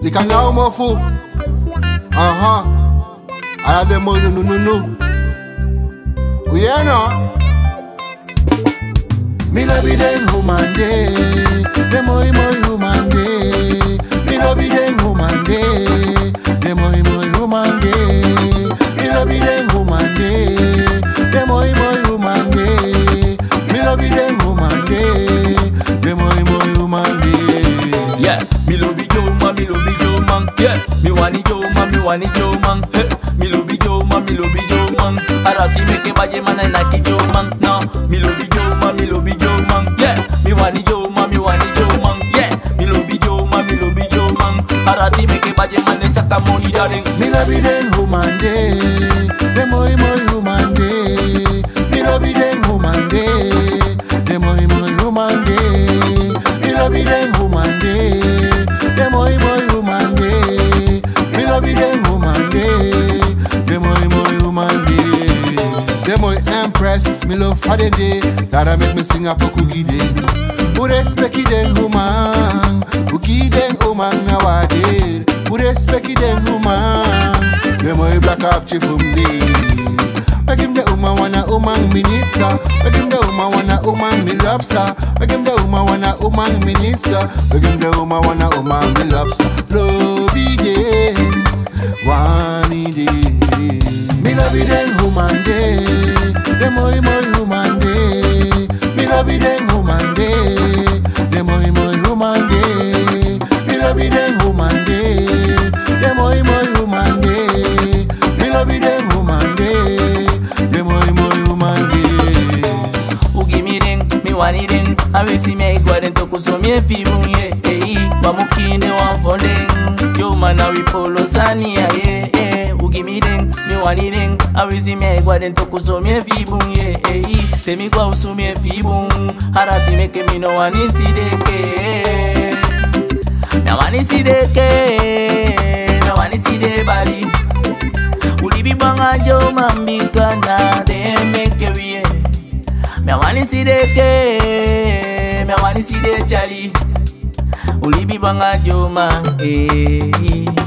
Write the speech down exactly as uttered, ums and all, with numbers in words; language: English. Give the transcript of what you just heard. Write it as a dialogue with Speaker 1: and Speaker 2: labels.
Speaker 1: We can now more fool. Uh-huh. I had them more no no no no. Oh yeah no. Me love be them woman day. Them more more human day. Me love be them woman day. Them more more human day. Me love be them woman day. Them more more human day. Me love be them woman day. Them more more human day.
Speaker 2: Yeah, me love be Joe man, me love be Joe man. Yeah, me wani Joe man, me wani Joe man. Hey, me love be Joe man, me love be Joe man. Arati meke baje man na ki Joe man. No, me love be Joe man, me love be Joe man. Yeah, me wani Joe man, me wani Joe man. Yeah, me love be Joe man, me love be Joe man. Arati meke baje man na saka money darling.
Speaker 1: Me love be them woman day. Them more more human day. Me love be them woman day. Them more more human day. Me love be them woman day. Them more more human day. Me love be them woman day. Them more more human day. Them more empress. Me love for them day. That I make me sing a pokugi day. Who respect them woman? Who give them woman nowadays? Who respect them woman? Them more black up chief from day. Make him the woman wanna woman minisa. Make him the woman wanna woman me lobster. Make him the woman wanna woman minisa. Make him the woman wanna woman me lobster. Love day, one day. Me love it then woman day. Them more more human day. Me love it then woman day. Them more more human day. Me love it then woman day. Them more more human day. Me love it then woman day. Them more more human day.
Speaker 2: Who give me ring, me wani ring. I will see me go and talk so me fi bunye. Hey, bamukine one for ring. Yo man I will polo sani yeah yeah. Who give me ring, me wani ring. I will see me go and talk so me fi bunye. Hey, tell me go so me fi bun. Harati make me no wani si deke. Me wani si deke. Me wani si de bari. Ulibi banga jo mambika na de make we. Me wani si deke. Me wani si de chali. Ulibi banga jo ma eh.